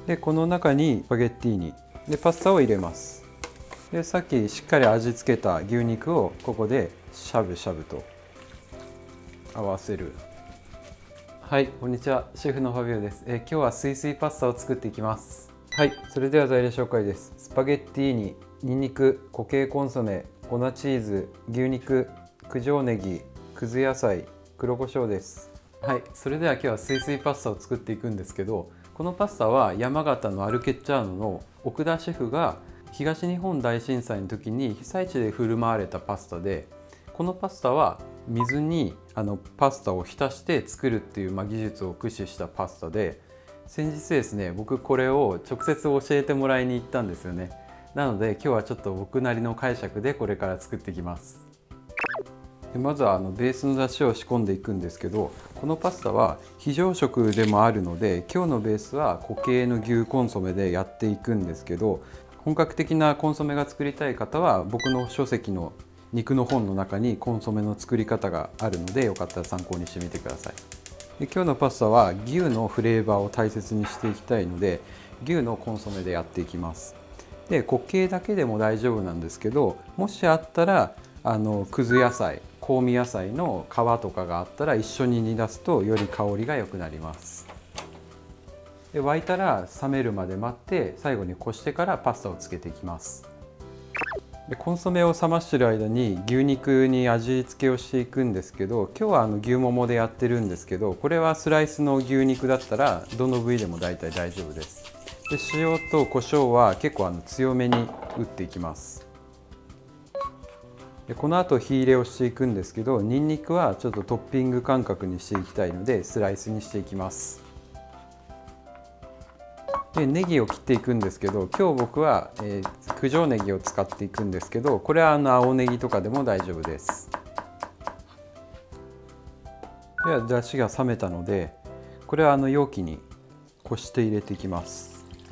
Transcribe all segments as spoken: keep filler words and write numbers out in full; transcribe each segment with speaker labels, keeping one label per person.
Speaker 1: でこの中にスパゲッティーニでパスタを入れます。でさっきしっかり味付けた牛肉をここでしゃぶしゃぶと合わせる。はい、こんにちは、シェフのファビオです。え今日はスイスイパスタを作っていきます。はい、それでは材料紹介です。スパゲッティーニ、ニンニク、固形コンソメ、粉チーズ、牛肉、九条ネギ、くず野菜、黒胡椒です。はい、それでは今日はスイスイパスタを作っていくんですけど、このパスタは山形のアルケッチャーノの奥田シェフが東日本大震災の時に被災地で振る舞われたパスタで、このパスタは水にあのパスタを浸して作るっていう、まあ、技術を駆使したパスタで、先日ですね僕これを直接教えてもらいに行ったんですよね。なので今日はちょっと僕なりの解釈でこれから作っていきます。でまずはあのベースの出汁を仕込んでいくんですけど、このパスタは非常食でもあるので今日のベースは固形の牛コンソメでやっていくんですけど、本格的なコンソメが作りたい方は僕の書籍の肉の本の中にコンソメの作り方があるのでよかったら参考にしてみてください。で今日のパスタは牛のフレーバーを大切にしていきたいので牛のコンソメでやっていきます。で固形だけでも大丈夫なんですけど、もしあったらあのくず野菜、香味野菜の皮とかがあったら一緒に煮出すとより香りが良くなります。で沸いたら冷めるまで待って最後にこしてからパスタをつけていきます。でコンソメを冷ましている間に牛肉に味付けをしていくんですけど、今日はあの牛ももでやってるんですけど、これはスライスの牛肉だったらどの部位でも大体大丈夫です。で塩と胡椒は結構あの強めに打っていきます。でこの後火入れをしていくんですけど、にんにくはちょっとトッピング感覚にしていきたいのでスライスにしていきます。でネギを切っていくんですけど、今日僕は、えー、九条ネギを使っていくんですけど、これはあの青ネギとかでも大丈夫です。では出汁が冷めたのでこれはあの容器にこして入れていきます。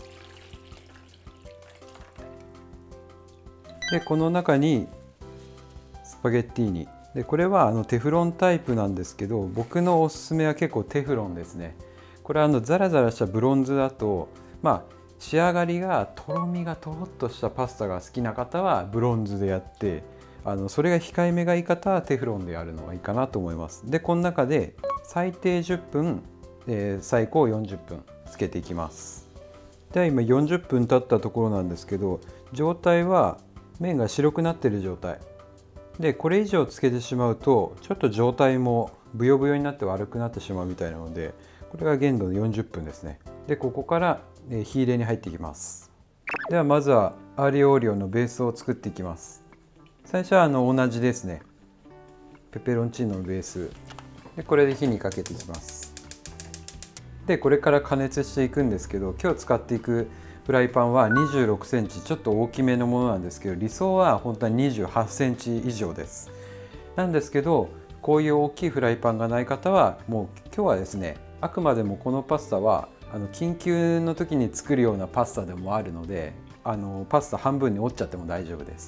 Speaker 1: でこの中にスパゲッティーニで、これはあのテフロンタイプなんですけど、僕のおすすめは結構テフロンですね。これはあのザラザラしたブロンズだと、まあ仕上がりがとろみがとろっとしたパスタが好きな方はブロンズでやって、あのそれが控えめがいい方はテフロンでやるのがいいかなと思います。でこの中で最低じゅっぷん、えー、最高よんじゅっぷんつけていきます。では今よんじゅっぷん経ったところなんですけど、状態は麺が白くなっている状態で、これ以上つけてしまうとちょっと状態もブヨブヨになって悪くなってしまうみたいなので、これが限度のよんじゅっぷんですね。でここから火入れに入っていきます。ではまずはアーリオオーリオのベースを作っていきます。最初はあの同じですね、ペペロンチーノのベースでこれで火にかけていきます。でこれから加熱していくんですけど、今日使っていくフライパンはにじゅうろくセンチ、ちょっと大きめのものなんですけど、理想は本当はにじゅうはちセンチ以上です。なんですけどこういう大きいフライパンがない方はもう今日はですね、あくまでもこのパスタはあの緊急の時に作るようなパスタでもあるので、あのパスタ半分に折っちゃっても大丈夫です。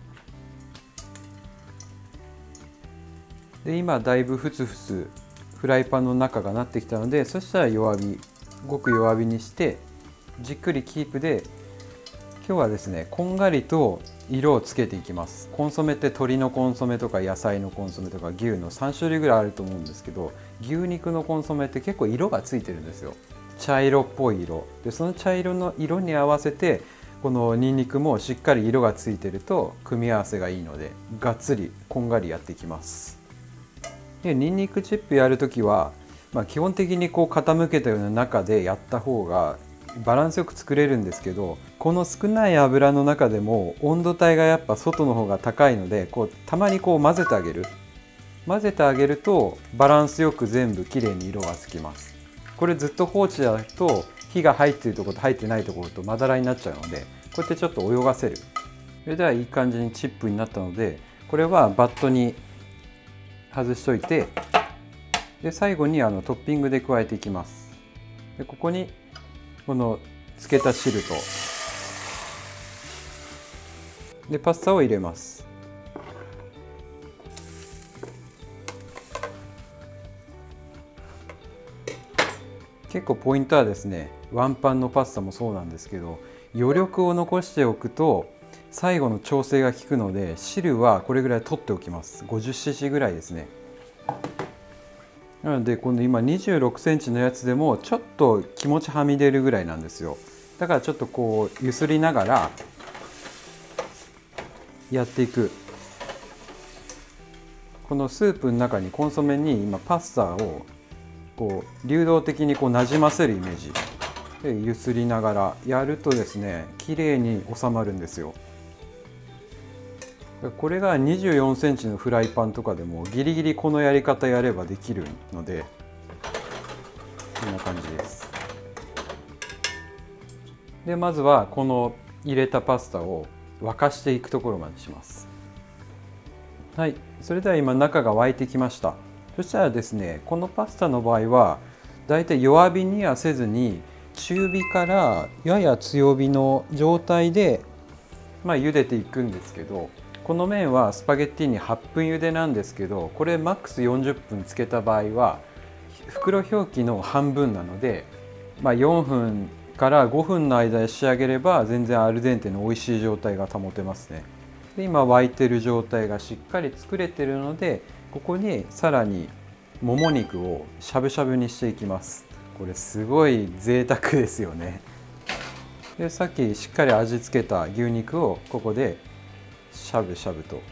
Speaker 1: で今だいぶふつふつフライパンの中がなってきたので、そしたら弱火、ごく弱火にしてじっくりキープで、今日はですねこんがりと色をつけていきます。コンソメって鶏のコンソメとか野菜のコンソメとか牛のさん種類ぐらいあると思うんですけど、牛肉のコンソメって結構色がついてるんですよ。茶色っぽい色で、その茶色の色に合わせてこのニンニクもしっかり色がついてると組み合わせがいいので、がっつりこんがりやっていきます。でニンニクチップやるときは、まあ、基本的にこう傾けたような中でやった方がバランスよく作れるんですけど、この少ない油の中でも温度帯がやっぱ外の方が高いので、こうたまにこう混ぜてあげる混ぜてあげるとバランスよく全部きれいに色がつきます。これずっと放置だと火が入っているところと入ってないところとまだらになっちゃうので、こうやってちょっと泳がせる。それではいい感じにチップになったので、これはバットに外しといて、で最後にあのトッピングで加えていきます。でここにこのつけた汁とでパスタを入れます。 結構ポイントはですね、ワンパンのパスタもそうなんですけど、余力を残しておくと最後の調整が効くので、汁はこれぐらい取っておきます。 ごじゅっシーシー ぐらいですね。なのでこの今にじゅうろくセンチのやつでもちょっと気持ちはみ出るぐらいなんですよ。だからちょっとこう揺すりながらやっていく。このスープの中にコンソメに今パスタをこう流動的にこうなじませるイメージで揺すりながらやるとですね、綺麗に収まるんですよ。これがにじゅうよんセンチのフライパンとかでもギリギリこのやり方やればできるので、こんな感じです。でまずはこの入れたパスタを沸かしていくところまでします。はい、それでは今中が沸いてきました。そしたらですね、このパスタの場合はだいたい弱火にはせずに中火からやや強火の状態でまあ茹でていくんですけど、この麺はスパゲッティにはっぷん茹でなんですけど、これマックスよんじゅっぷんつけた場合は袋表記の半分なので、まあ、よんぷんからごふんの間で仕上げれば全然アルデンテの美味しい状態が保てますね。で今沸いてる状態がしっかり作れてるので、ここにさらにもも肉をしゃぶしゃぶにしていきます。これすごい贅沢ですよね。でさっきしっかり味付けた牛肉をここでしゃぶしゃぶと。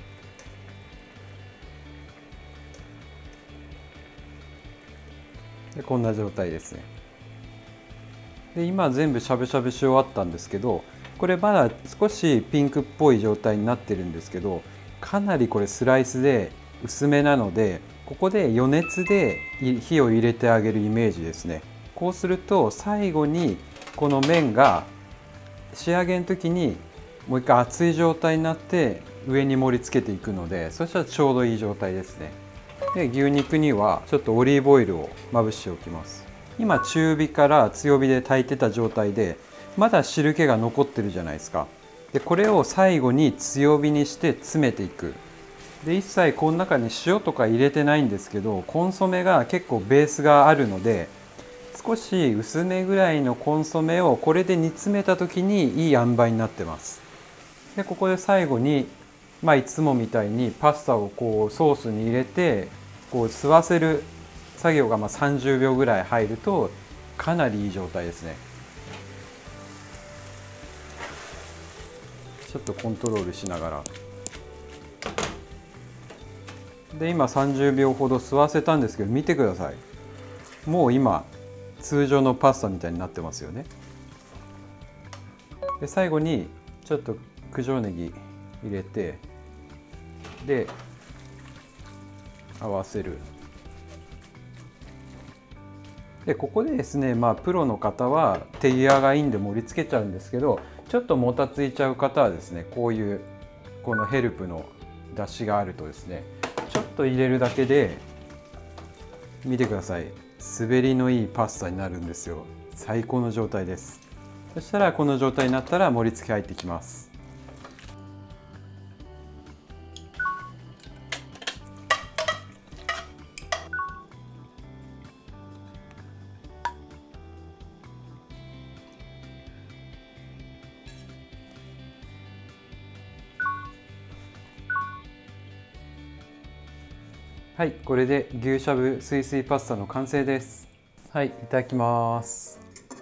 Speaker 1: でこんな状態ですね。で今全部しゃぶしゃぶし終わったんですけど、これまだ少しピンクっぽい状態になってるんですけど、かなりこれスライスで薄めなので、ここで余熱で火を入れてあげるイメージですね。こうすると最後にこの麺が仕上げの時にもう一回熱い状態になって上に盛り付けていくので、そしたらちょうどいい状態ですね。で牛肉にはちょっとオリーブオイルをまぶしておきます。今中火から強火で炊いてた状態でまだ汁気が残ってるじゃないですか。でこれを最後に強火にして詰めていく。で一切この中に塩とか入れてないんですけど、コンソメが結構ベースがあるので、少し薄めぐらいのコンソメをこれで煮詰めた時にいい塩梅になってます。でここで最後に、まあ、いつもみたいにパスタをこうソースに入れてこう吸わせる作業がまあさんじゅうびょうぐらい入るとかなりいい状態ですね。ちょっとコントロールしながら。で今さんじゅうびょうほど吸わせたんですけど、見てください。もう今通常のパスタみたいになってますよね。で最後にちょっと九条ネギ入れて、で合わせる。でここでですね、まあプロの方は手際がいいんで盛り付けちゃうんですけど、ちょっともたついちゃう方はですね、こういうこのヘルプの出汁があるとですね、ちょっと入れるだけで見てください、滑りのいいパスタになるんですよ。最高の状態です。そしたらこの状態になったら盛り付け入ってきます。はい、これで牛しゃぶすいすいパスタの完成です。はい、いただきます。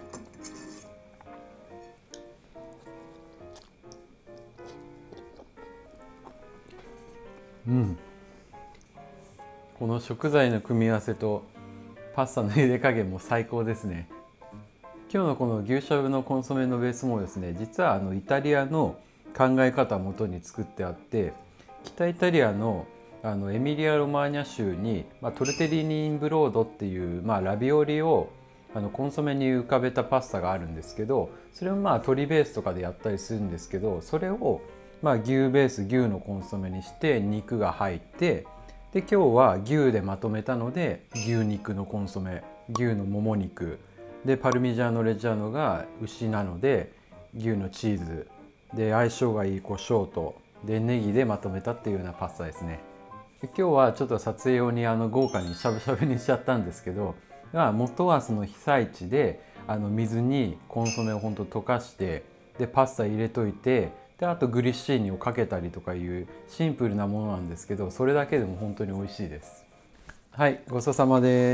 Speaker 1: うん、この食材の組み合わせとパスタの茹で加減も最高ですね。今日のこの牛しゃぶのコンソメのベースもですね、実はあのイタリアの考え方をもとに作ってあって、北イタリアのあのエミリア・ロマーニャ州に、まあ、トルテリーニ・イン・ブロードっていう、まあ、ラビオリをあのコンソメに浮かべたパスタがあるんですけど、それをまあ鶏ベースとかでやったりするんですけど、それをまあ牛ベース牛のコンソメにして肉が入って、で今日は牛でまとめたので牛肉のコンソメ、牛のもも肉で、パルミジャーノ・レッジャーノが牛なので牛のチーズで、相性がいい胡椒とでネギでまとめたっていうようなパスタですね。で今日はちょっと撮影用にあの豪華にしゃぶしゃぶにしちゃったんですけど、 が元はその被災地であの水にコンソメをほんと溶かしてでパスタ入れといてであとグリッシーニをかけたりとかいうシンプルなものなんですけどそれだけでも本当に美味しいです。はい、ごちそうさまです。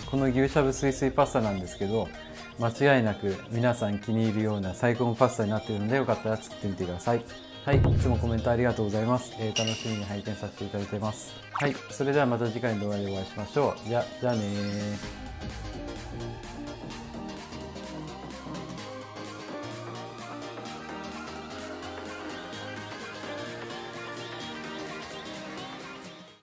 Speaker 1: この牛しゃぶすいすいパスタなんですけど間違いなく皆さん気に入るような最高のパスタになっているのでよかったら作ってみてください。はい、いつもコメントありがとうございます。えー、楽しみに拝見させていただいてます。はい、それではまた次回の動画でお会いしましょう。じゃ、じゃあねー。